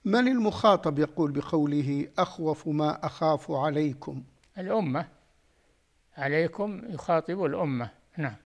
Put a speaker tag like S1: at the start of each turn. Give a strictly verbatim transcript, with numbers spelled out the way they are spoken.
S1: من المخاطب يقول بقوله أخوف ما أخاف عليكم؟
S2: الأمة، عليكم يخاطب الأمة. نعم.